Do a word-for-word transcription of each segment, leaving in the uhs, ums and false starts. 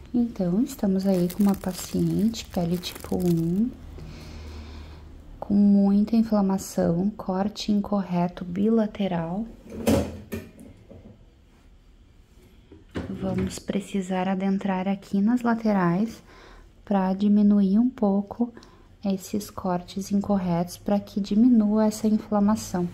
Então, estamos aí com uma paciente, pele tipo um, com muita inflamação, corte incorreto bilateral. Vamos precisar adentrar aqui nas laterais para diminuir um pouco esses cortes incorretos, para que diminua essa inflamação.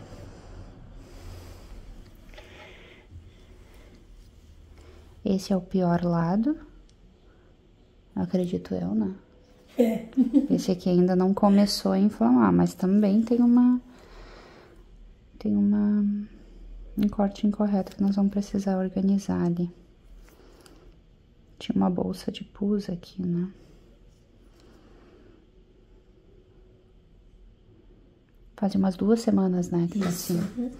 Esse é o pior lado, acredito eu, né? É. Esse aqui ainda não começou a inflamar, mas também tem uma... Tem uma... um corte incorreto que nós vamos precisar organizar ali. Tinha uma bolsa de pus aqui, né? Faz umas duas semanas, né, que tá assim. Uhum.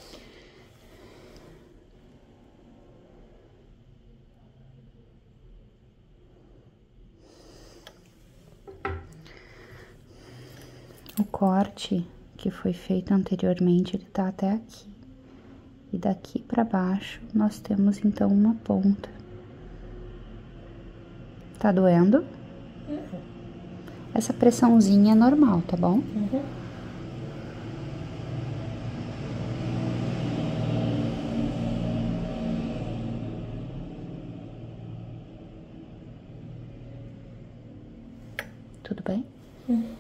O corte que foi feito anteriormente, ele tá até aqui. E daqui pra baixo, nós temos, então, uma ponta. Tá doendo? Uhum. Essa pressãozinha é normal, tá bom? Uhum. Tudo bem? Uhum.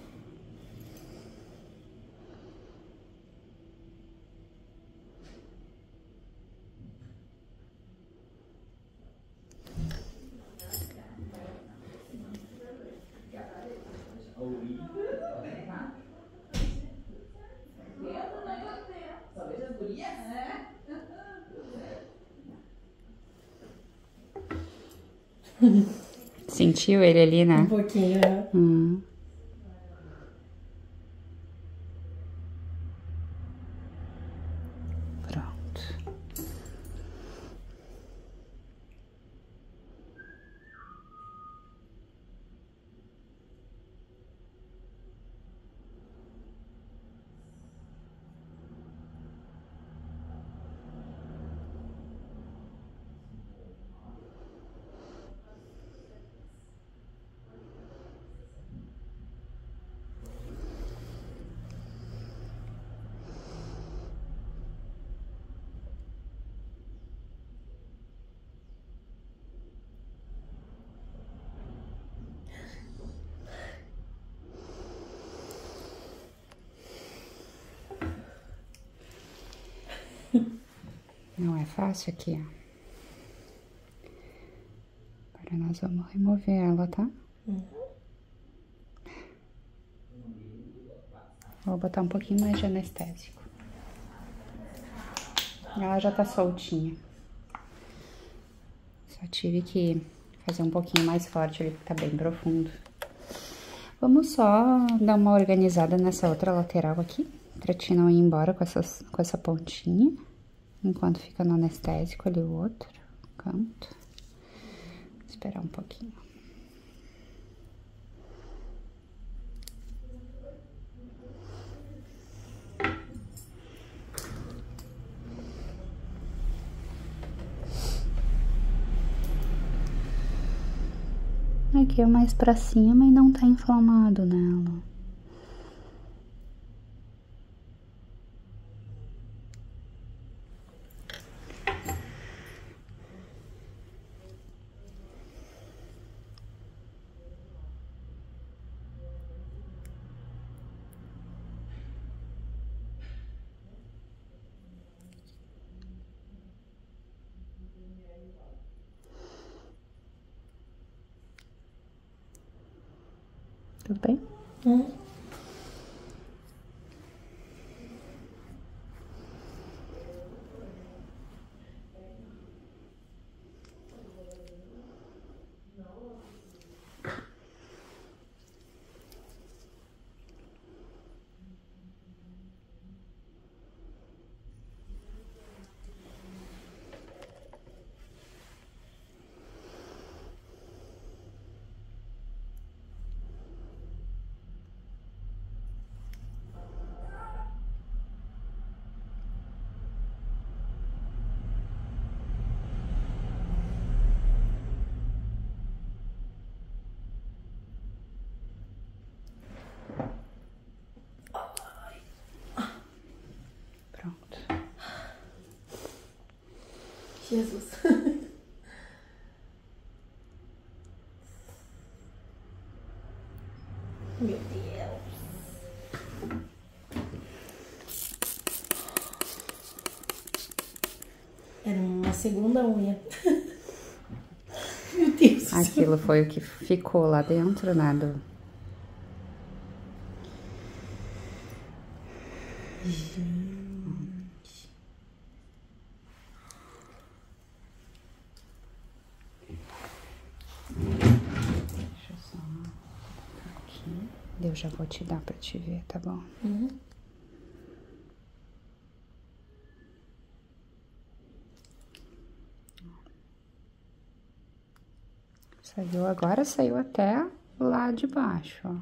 Sentiu ele ali, né? Um pouquinho, né? Hum. Pronto. Não é fácil aqui, ó. Agora nós vamos remover ela, tá? Uhum. Vou botar um pouquinho mais de anestésico. Ela já tá soltinha. Só tive que fazer um pouquinho mais forte ali, porque tá bem profundo. Vamos só dar uma organizada nessa outra lateral aqui, pra ti não ir embora com, essas, com essa pontinha. Enquanto fica no anestésico ali o outro canto. Vou esperar um pouquinho. Aqui é mais pra cima e não tá inflamado nela. Tudo bem? Uhum. Jesus. Meu Deus. Era uma segunda unha. Meu Deus. Aquilo foi o que ficou lá dentro, né? Do... Gente. Deixa eu só aqui. Eu já vou te dar pra te ver, tá bom? Uhum. Saiu agora, saiu até lá de baixo, ó.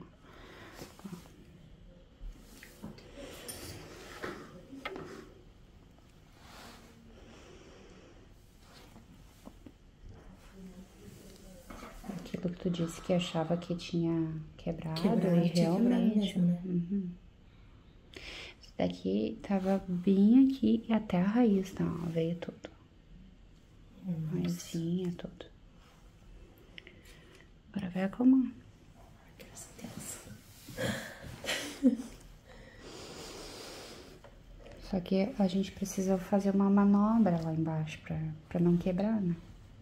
Aquilo que tu disse que achava que tinha quebrado, Quebrado, e tinha quebrado realmente. mesmo, né? Uhum. Esse daqui tava bem aqui e até a raiz, tá? Ó, veio tudo. Raizinha, tudo. Agora vai acalmar. Graças a Deus. Só que a gente precisa fazer uma manobra lá embaixo pra, pra não quebrar, né?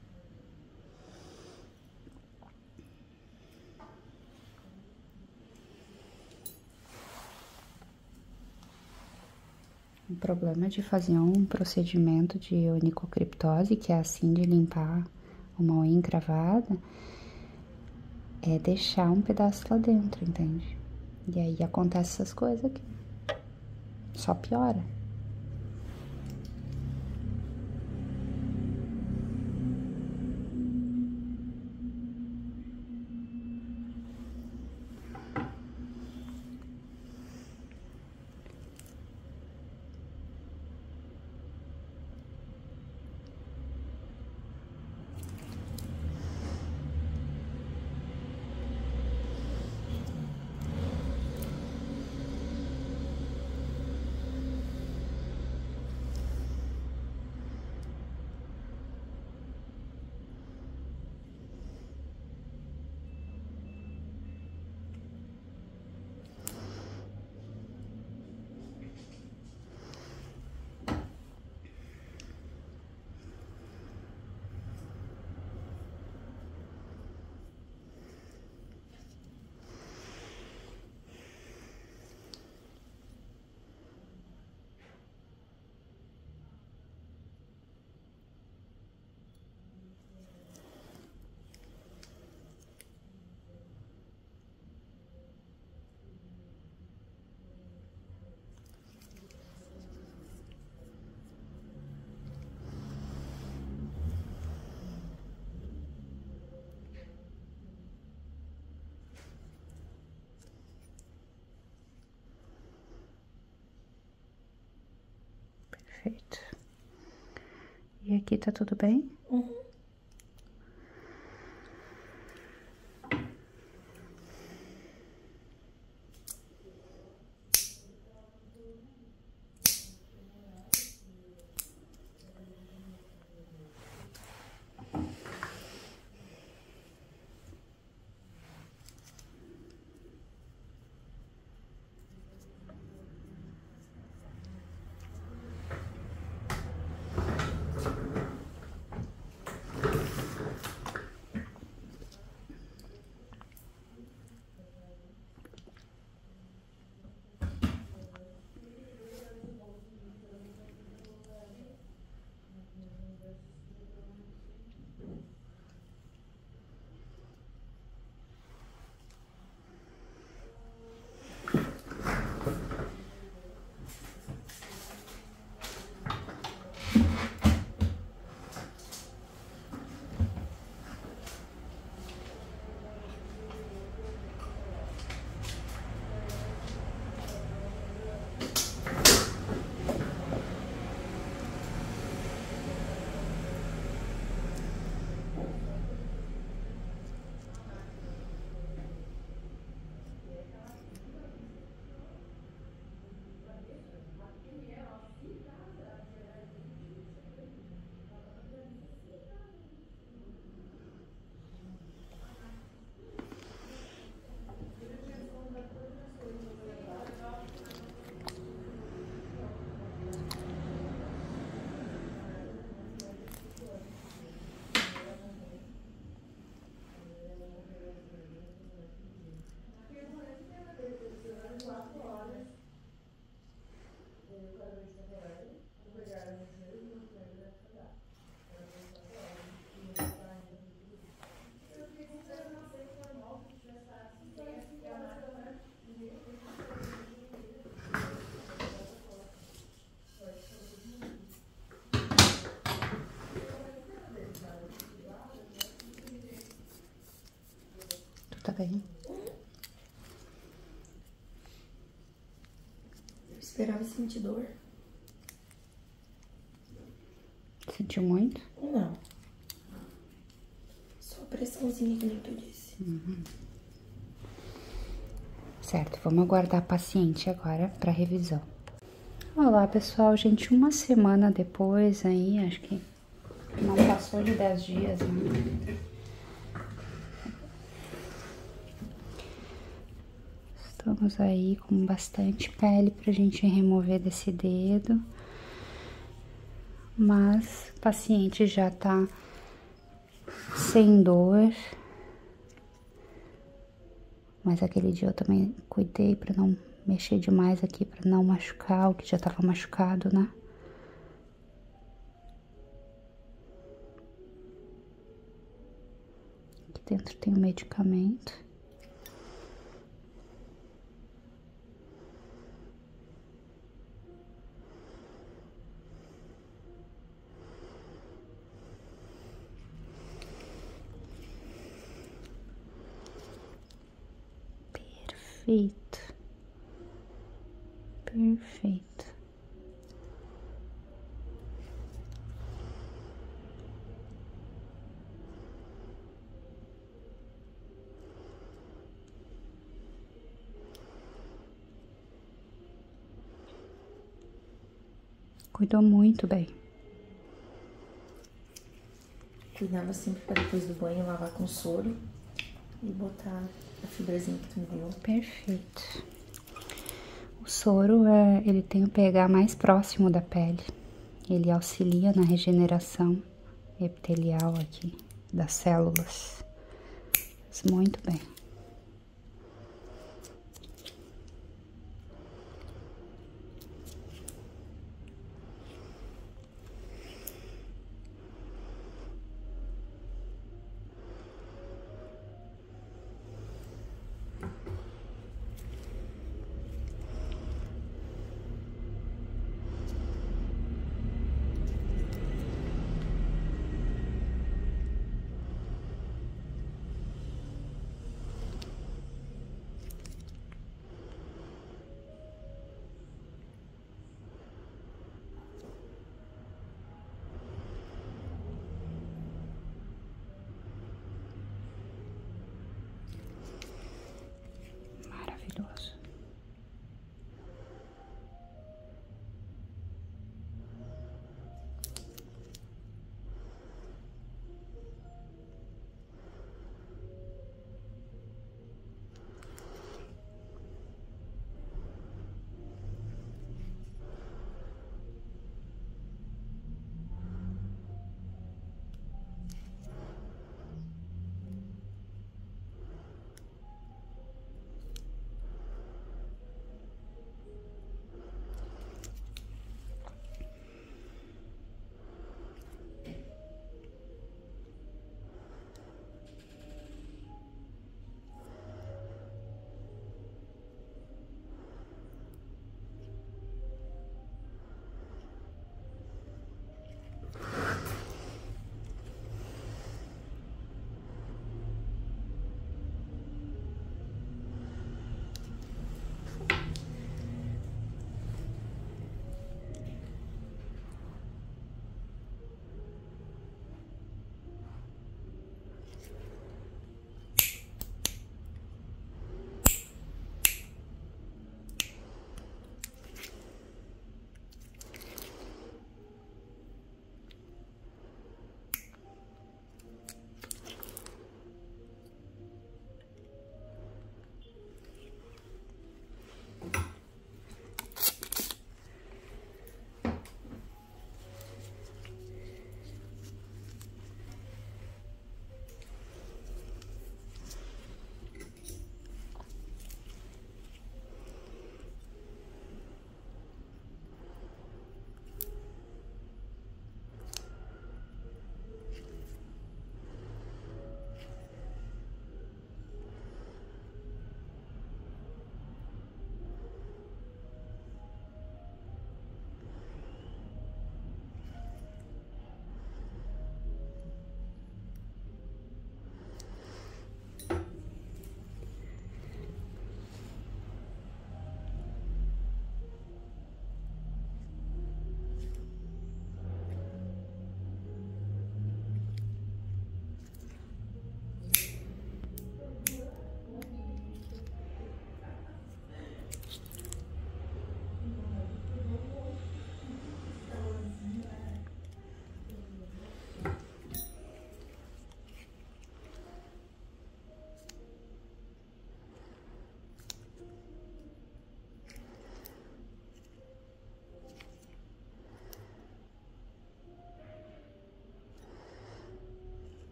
O problema de fazer um procedimento de onicocriptose, que é assim de limpar uma unha encravada, é deixar um pedaço lá dentro, entende? E aí acontece essas coisas aqui. Só piora. Perfeito. E aqui tá tudo bem? Uhum. tá bem? Eu esperava sentir dor. Sentiu muito? Não. Só a pressãozinha que nem tu disse. Uhum. Certo, vamos aguardar a paciente agora pra revisão. Olá, pessoal, gente, uma semana depois aí, acho que não passou de dez dias, né? Estamos aí com bastante pele pra gente remover desse dedo, mas o paciente já tá sem dor. Mas aquele dia eu também cuidei pra não mexer demais aqui, pra não machucar o que já tava machucado, né? Aqui dentro tem o medicamento. Perfeito. Perfeito. Cuidou muito bem. Cuidava sempre pra depois do banho lavar com soro e botar a fibrazinha que tu me deu. Perfeito. O soro, é, ele tem o pH mais próximo da pele. Ele auxilia na regeneração epitelial aqui das células. Faz muito bem.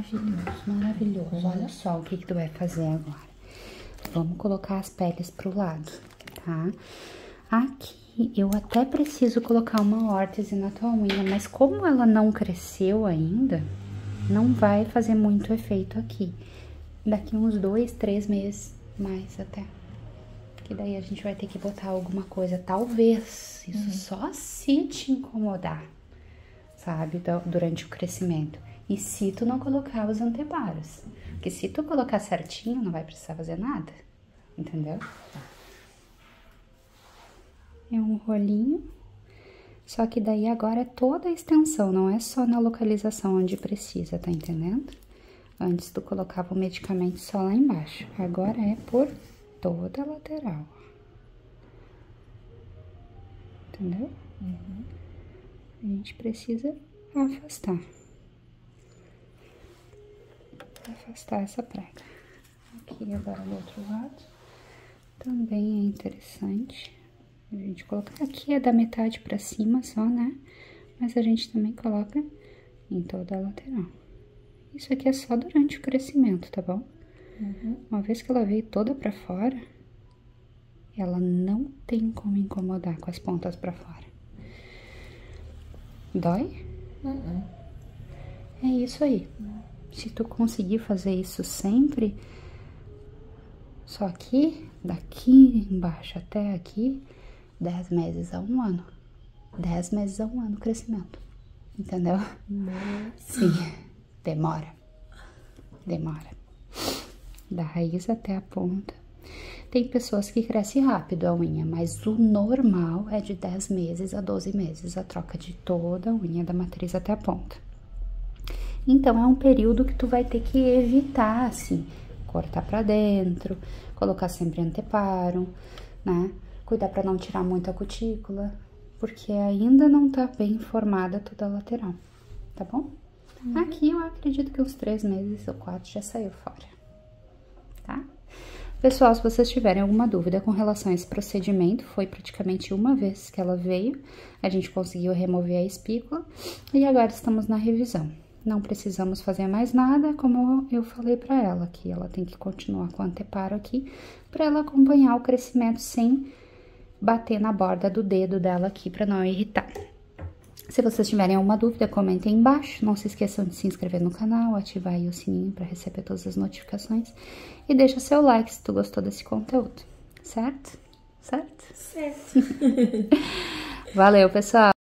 Maravilhoso, maravilhoso. Olha só o que que tu vai fazer agora. Vamos colocar as peles pro lado, tá? Aqui eu até preciso colocar uma órtese na tua unha, mas como ela não cresceu ainda, não vai fazer muito efeito aqui. Daqui uns dois, três meses, mais até. Que daí a gente vai ter que botar alguma coisa, talvez. Isso uhum. Só se te incomodar, sabe? Durante o crescimento. E se tu não colocar os anteparos. Porque se tu colocar certinho, não vai precisar fazer nada. Entendeu? Tá. É um rolinho. Só que daí agora é toda a extensão, não é só na localização onde precisa, tá entendendo? Antes tu colocava o medicamento só lá embaixo. Agora é por toda a lateral. Entendeu? Uhum. A gente precisa afastar. Afastar essa prega. Aqui agora do outro lado. Também é interessante a gente colocar. Aqui é da metade pra cima só, né? Mas a gente também coloca em toda a lateral. Isso aqui é só durante o crescimento, tá bom? Uhum. Uma vez que ela veio toda pra fora, ela não tem como incomodar com as pontas pra fora. Dói? Uhum. É isso aí. Uhum. Se tu conseguir fazer isso sempre, só aqui, daqui embaixo até aqui, dez meses a um ano. Dez meses a um ano crescimento. Entendeu? Nossa. Sim. Demora. Demora. Da raiz até a ponta. Tem pessoas que crescem rápido a unha, mas o normal é de dez meses a doze meses, a troca de toda a unha da matriz até a ponta. Então, é um período que tu vai ter que evitar, assim, cortar pra dentro, colocar sempre anteparo, né? Cuidar pra não tirar muito a cutícula, porque ainda não tá bem formada toda a lateral, tá bom? Uhum. Aqui eu acredito que uns três meses ou quatro já saiu fora, tá? Pessoal, se vocês tiverem alguma dúvida com relação a esse procedimento, foi praticamente uma vez que ela veio, a gente conseguiu remover a espícula e agora estamos na revisão. Não precisamos fazer mais nada, como eu falei pra ela, que ela tem que continuar com o anteparo aqui, pra ela acompanhar o crescimento sem bater na borda do dedo dela aqui, pra não irritar. Se vocês tiverem alguma dúvida, comentem aí embaixo. Não se esqueçam de se inscrever no canal, ativar aí o sininho pra receber todas as notificações. E deixa seu like se tu gostou desse conteúdo, certo? Certo? Certo. Valeu, pessoal!